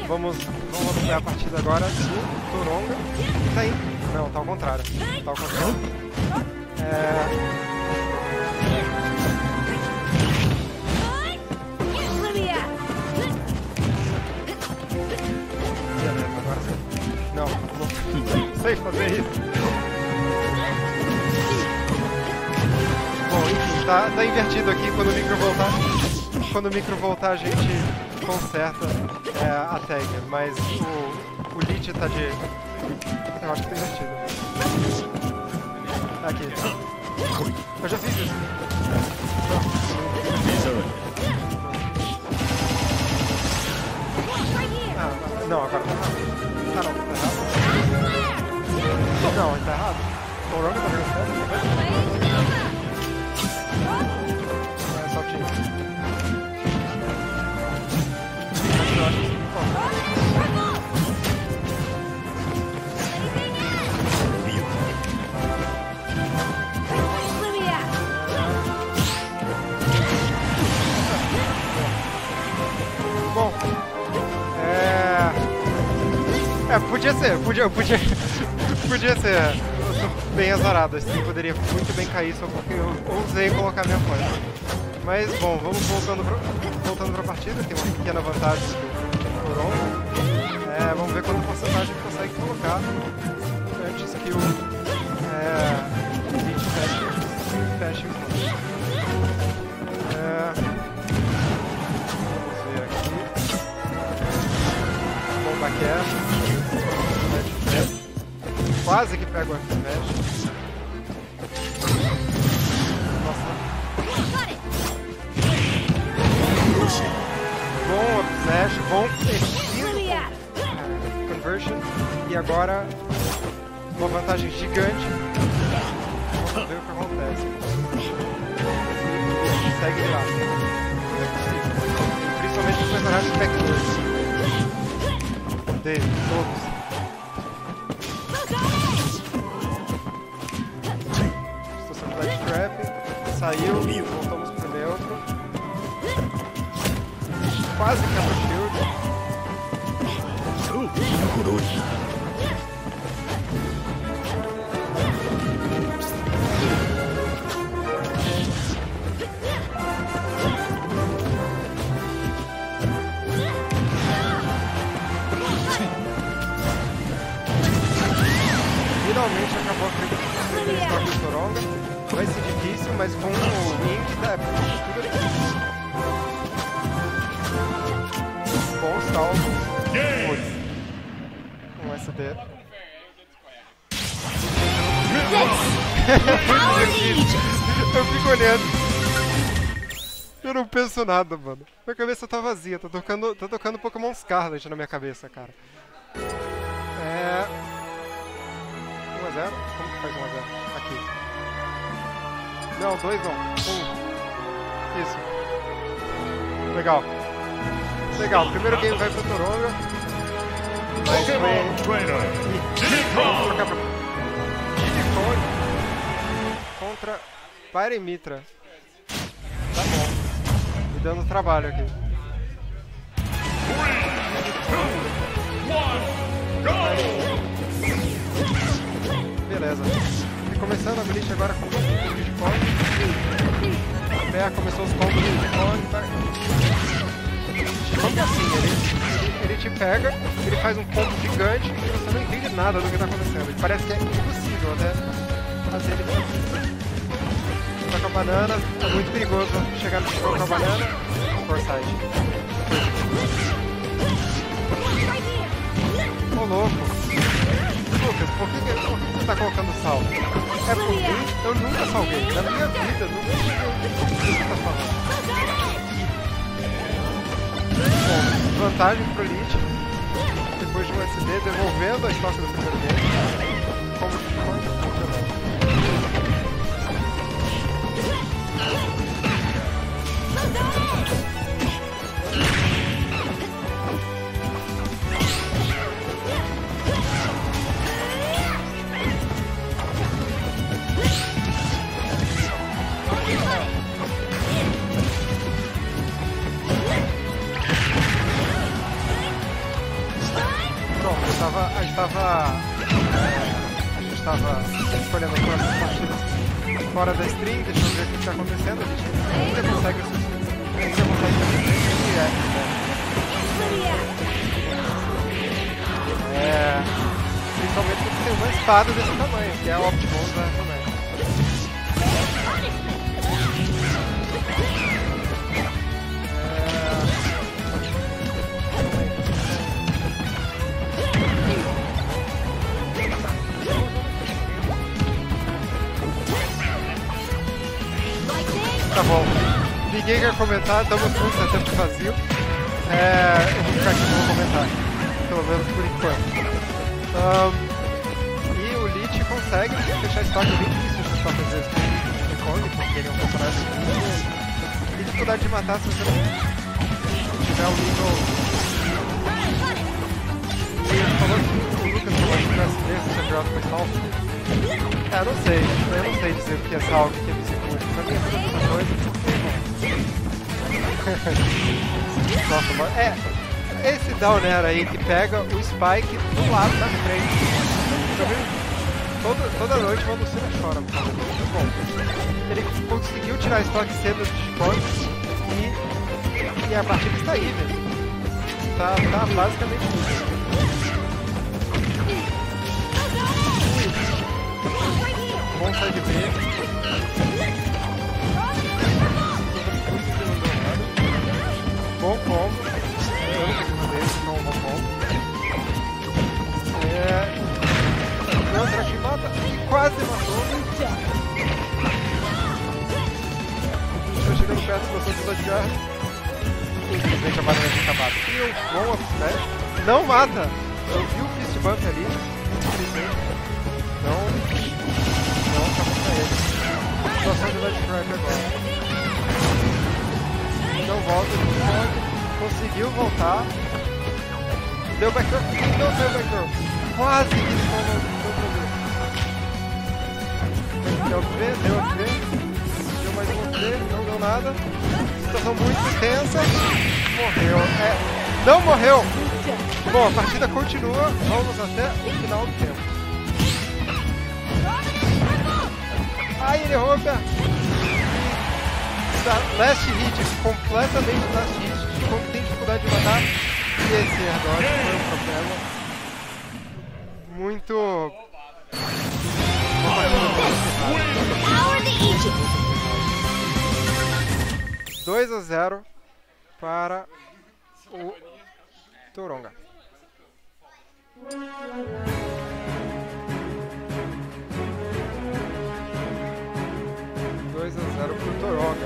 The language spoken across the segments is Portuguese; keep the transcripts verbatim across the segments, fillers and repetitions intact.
Vamos, vamos acompanhar a partida agora do Toronga. Tá aí. Não, tá ao contrário. Tá ao contrário. É... Beleza, agora sim. Não, não sei fazer isso. Bom, enfim, tá, tá invertido aqui. Quando o micro voltar, quando o micro voltar a gente conserta é, a tag, mas o, o Lich tá de... Eu acho que tá invertido. Aqui. Eu já fiz isso. Ah, não, agora tá errado. Ah, não, tá errado. Não, ele tá errado. O Toronga tá jogando certo. É só o time. Eu acho que isso bom, é... É, podia ser, podia, podia, podia ser bem azarado, assim, poderia muito bem cair só porque eu ousei colocar minha força. Mas, bom, vamos voltando pra, voltando pra partida, tem uma pequena vantagem do Toronga. É, vamos ver quanta porcentagem consegue colocar antes que o é, Lich feche, feche o ponto. É, vamos ver aqui. Bomba quebra. Quase que pega o F-Smash. Bom F-Smash, bom Conversion. E agora uma vantagem gigante. Vamos ver o que acontece. Segue lá. Principalmente os personagens backdoors. Dele, todos. Saiu, voltamos pro neutro. Quase quebra o shield. Finalmente acabou a frente do Toronga. Vai ser difícil, mas com o Wing dá tudo difícil. Bons salvos. Um S D. Eu fico olhando. Eu não penso nada, mano. Minha cabeça tá vazia. Tá tocando, tá tocando Pokémon Scarlet na minha cabeça, cara. É... um a zero? Como que faz um a zero? Aqui. Não, dois não. Um. Isso. Legal. Legal. Primeiro game vai pro Toronga. Pokémon Trainer. Vamos trocar pra... Digicone contra Pyremitra. Tá bom. Me dando trabalho aqui. Beleza. Começando a Bleach agora com o Digicone. Até começou os combos do Digicone. Digicone é assim, ele, ele te pega, ele faz um combo gigante e você não entende nada do que está acontecendo. Ele parece que é impossível até fazer ele assim. Tá com a banana, é muito perigoso chegar no Digicone com a banana. Foresight. Ô louco! Lucas, por que, por que você tá colocando sal? É por mim? Eu nunca salguei. Na minha vida, nunca salguei. O que você tá falando? Bom, vantagem pro Lich. Depois de um S D, devolvendo a estoque do primeiro game. Como que pode? estava escolhendo as próximas partidas fora da stream. Deixa eu ver o que está acontecendo. A gente ainda consegue ainda consegue fazer é, principalmente porque tem uma espada desse tamanho, que é a Optimus, né, também. Tá bom, ninguém quer comentar, estamos com o tempo vazio. É, eu vou ficar aqui no comentário, pelo menos por enquanto. Um, e o Lich consegue fechar estoque, é bem difícil fechar estoque às vezes com o Kong, porque ele é um personagem com tem dificuldade de matar se você não tiver um nível. E ele falou que o Lucas falou que tivesse desse, se jogado com salvo. É, eu não sei, eu não sei dizer o que é salvo, o que é psicúrgico. Pra mim é tudo a mesma coisa, porque, nossa, mano, é, esse Down Air aí que pega o Spike do lado da frente. Tá vendo? Toda, toda noite o Lucina chora, cara. Muito bom. Ele conseguiu tirar estoque cedo de Chicone e, e a partida está aí, velho. Tá, tá basicamente isso. Bom side B. Bom combo. Eu não consigo fazer isso, então bom combo. É... Não, será que mata? E quase matou. Estou chegando perto do seu de Edgar. Infelizmente a barreira tinha acabado. E o bom up smash não mata. Eu vi o fist bump ali. Infelizmente. Não. Não acabou pra ele. Situação de Light Crack agora. Não volta, não pode. Conseguiu voltar. Deu backdoor. Não deu backdoor. Quase que ele não deu B, deu B. Deu mais um B, não deu nada. Situação muito tensa. Morreu. É, não morreu. Bom, a partida continua. Vamos até o final do tempo. Aí ele rouba. Last hit, completamente last hit. Quando tem dificuldade de matar. E esse airdodge foi um problema. Muito. dois a zero para o Toronga. dois a zero para o Toronga.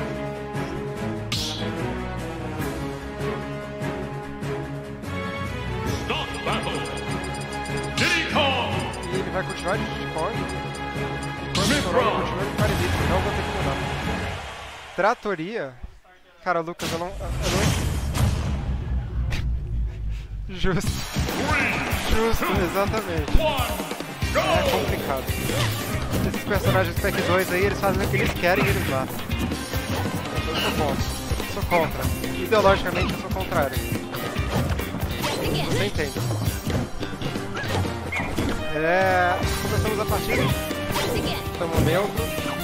E ele vai continuar de Kong. Enquanto o Toronga continua de Parelite, não vou ter que mudar. Tratoria? Cara, Lucas, eu não... Eu não... Justo. Justo, exatamente. É complicado. Esses personagens Pack dois aí, eles fazem o que eles querem e eles matam. Eu sou contra. Sou contra. Ideologicamente eu sou contrário. Você entende? É... Começamos a partida. Estamos neutro.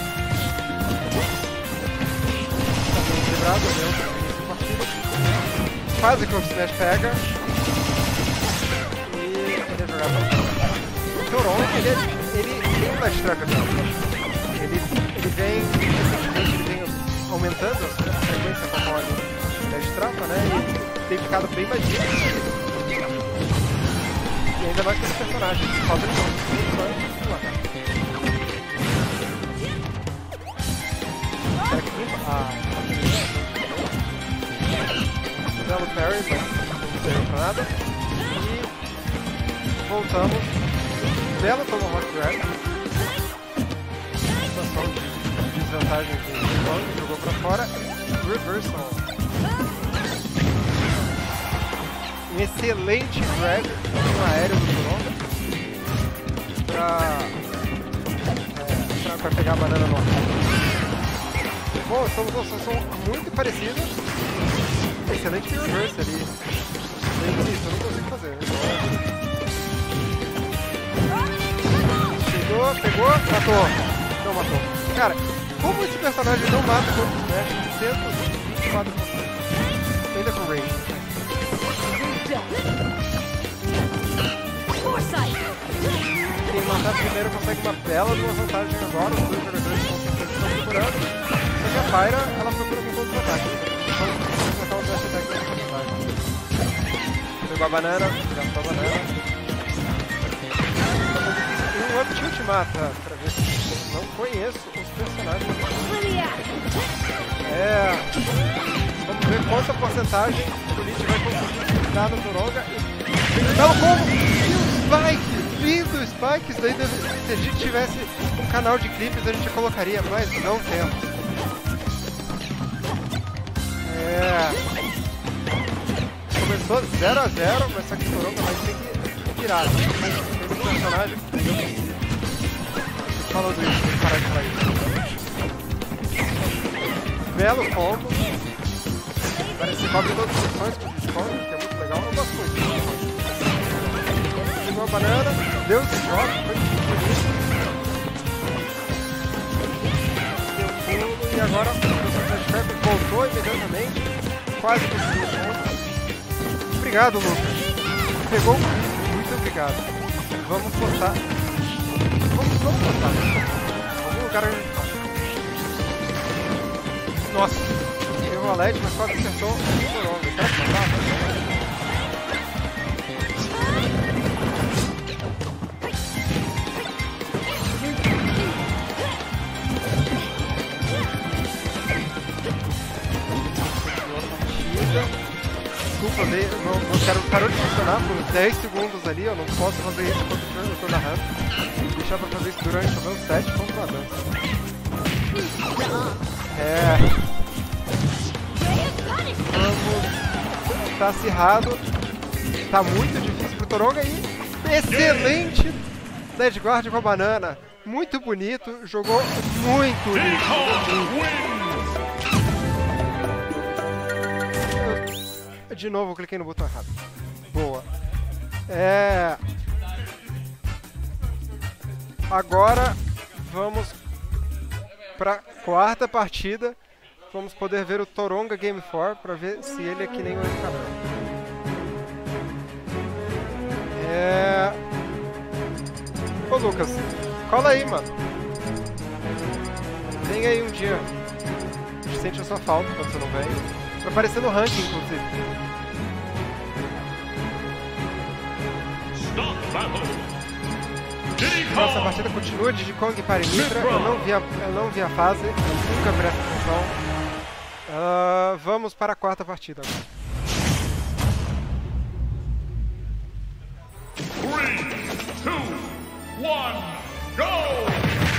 Estamos equilibrados, neutro. Quase que o Smash pega. E ele é jogado. O Toronga, ele, ele tem um Flash Trap aqui. Ele, ele vem, recentemente, ele vem aumentando a frequência com a Flash Trap, né? E tem ficado bem mais difícil. E ainda mais com esse personagem. Falta de novo. Ah, fizemos parry, mas não serve pra nada. E voltamos. Bela Tomahawk Grab. Situação de desvantagem que o Kong jogou pra fora. Reversal. Um excelente grab no aéreo do Toronga. Pra, é, pra, pra pegar a banana no ar. Bom, são duas são muito parecidas. Excelente reverse ali. Bem bonito, eu não consigo fazer. pegou, pegou, matou. Não matou. Cara, como esse personagem não mata quando smash? cento e vinte e quatro por cento. Ainda com range. Quem matar primeiro consegue uma bela de uma vantagem agora. Os dois jogadores estão procurando. Só que a Pyra, ela procura com todos os ataques. Então, vamos matar os dash attacks nessa vantagem. Pegou a banana, gastou a banana. Um up tilt mata, pra ver se não conheço os personagens. É. Vamos ver quanta porcentagem o Lich vai conseguir dar no Toronga. E belo combo! E o Spike! Lindo o Spike! Isso daí deve... Se a gente tivesse um canal de clipes a gente colocaria, mas não temos. É. Começou zero a zero, mas só que o Toronga vai ter que virar. Mas tem um personagem. Falando isso, tem que parar de falar isso. Belo combo. Parece que cobre todas as opções com o Discord, que é muito legal. Eu gosto muito disso. Pegou a banana, deu esse drop, foi bonito. Deu pulo e agora o personagem de Trap voltou imediatamente. Quase conseguiu o ponto. Obrigado, Lucas. Pegou muito obrigado. Vamos cortar. Vamos, vamos cortar. Vamos lugar. Nossa, errou a L E D, mas quase acertou o Toronga. Será que não dá? Desculpa, não, não quero, parou de funcionar por dez segundos ali, eu não posso fazer isso enquanto eu tô narrando. Deixar pra fazer isso durante o meu set contra a dança. É. Vamos. Tá acirrado. Tá muito difícil pro Toronga e excelente Dead Guard com a banana. Muito bonito, jogou muito lindo. De novo, eu cliquei no botão errado. Boa. É... Agora vamos para quarta partida. Vamos poder ver o Toronga Game quatro para ver se ele é que nem o Encanão. É... Ô Lucas, cola aí, mano. Vem aí um dia. A gente sente a sua falta quando você não vem. Pra aparecer no ranking, inclusive. Nossa, a partida continua de Kong para Nitra. Eu não vi a, eu não vi a fase, eu nunca presto atenção. Uh, vamos para a quarta partida agora. três, dois, um, go!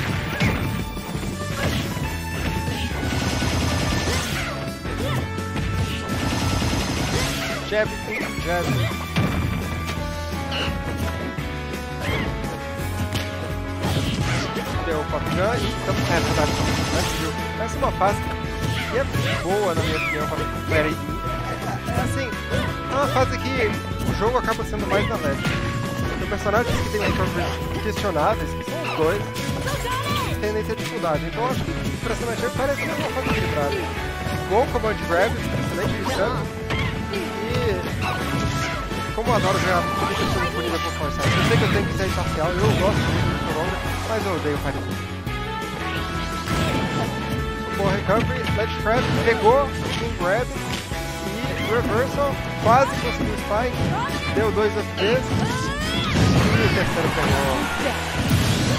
Jab, jab. Deu o Pop Gun e estamos... É, verdade, né? Essa é uma fase que é boa, na minha opinião, para o aí. É assim, é uma fase que o jogo acaba sendo mais na leve. Tem personagens que tem recoveries questionáveis, que são os dois, que tendem a ter dificuldade. Então acho que o personagem parece ser uma fase equilibrada. Bom command grab, excelente de como eu adoro jogar polícia disponível por forçar. Eu sei que eu tenho que ser imparcial, eu gosto muito do Toronga, mas eu odeio o Farid. Boa recovery, Ledge Trap, pegou um grab e reversal, quase conseguiu o spike, deu dois F Ps e o terceiro pegou.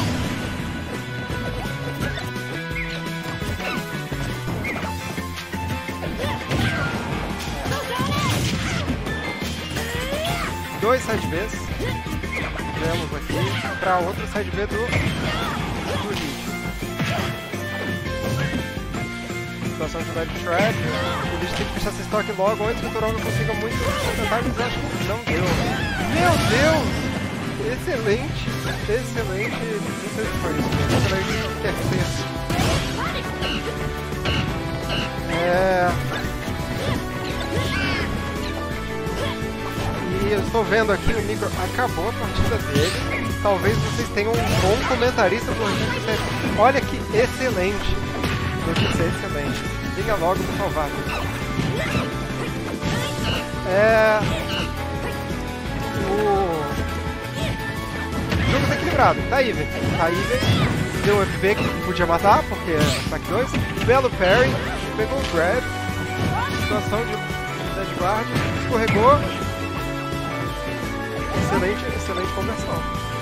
Dois side Bs, vemos aqui para outro side B do, do Lich. Situação de Ledge Trap, o Lich tem que puxar esse estoque logo antes que o Toronga consiga muito tentar, mas acho que não deu. Meu Deus! Excelente, excelente, não sei se foi isso, excelente terceiro. É... E eu estou vendo aqui, o Micro acabou a partida dele. talvez vocês tenham um bom comentarista do Notícia Excelente. Olha que excelente. Notícia excelente. Venha logo me salvar. É... O... o jogo tá equilibrado. Tá even. Tá even. Deu um F P que podia matar, porque é ataque dois. Belo parry. Pegou o grab. Situação de dead guard. Escorregou. Excelente, excelente conversão.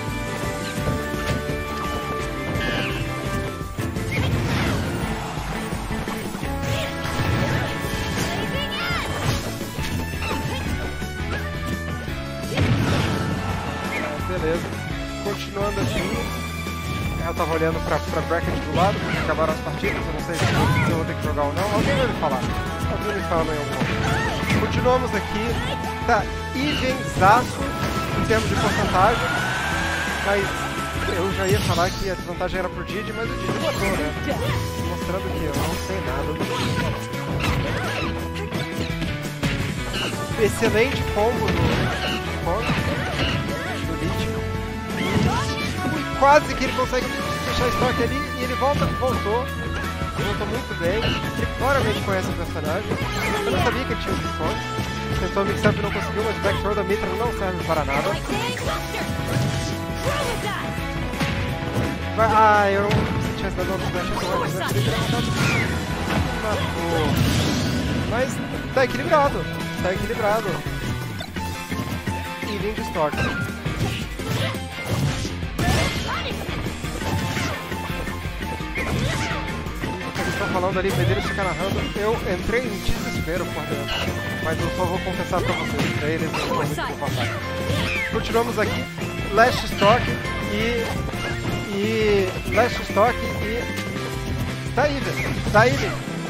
Beleza. Continuando aqui. Eu tava olhando pra, pra bracket do lado, porque acabaram as partidas, eu não sei se eu, se eu vou ter que jogar ou não. Alguém vai me falar. Alguém me fala em algum momento. Continuamos aqui. Tá evenzaço em termos de porcentagem, mas eu já ia falar que a desvantagem era pro Didi, mas o Didi matou, né? Mostrando que eu não sei nada do Didi. Excelente combo do do Didi. Quase que ele consegue fechar estoque ali e ele volta, voltou. Voltou muito bem. Ele claramente conhece o personagem. Eu não sabia que ele tinha os responses. Tentou mix-up e não conseguiu, mas backthrow da Mitra não serve para nada. Vai, ah, eu se tivesse dado outro flash, eu teria matado. Matou. Mas tá equilibrado. Tá equilibrado. E vem de estoque. Falando ali, ver ele ficar narrando, eu entrei em desespero por dentro, mas eu só vou confessar pra vocês, pra eles não foi muito confortável. Continuamos aqui, last stock e... e... last stock e... tá even, tá even.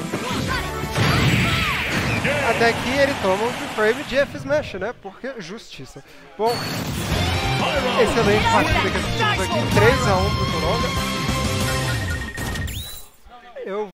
Até aqui ele toma um frame de F-Smash, né, porque justiça. Bom, excelente partida que assistimos aqui, três a um pro Toronga. Eu